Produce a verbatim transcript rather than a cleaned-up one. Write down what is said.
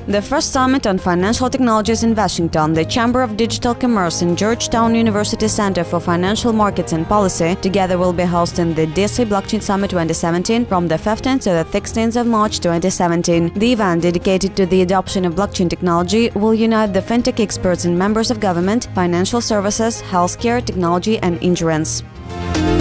The first summit on financial technologies in Washington, the Chamber of Digital Commerce and Georgetown University Center for Financial Markets and Policy together will be hosting the D C Blockchain Summit twenty seventeen from the fifteenth to the sixteenth of March twenty seventeen. The event, dedicated to the adoption of blockchain technology, will unite the fintech experts and members of government, financial services, healthcare, technology and insurance.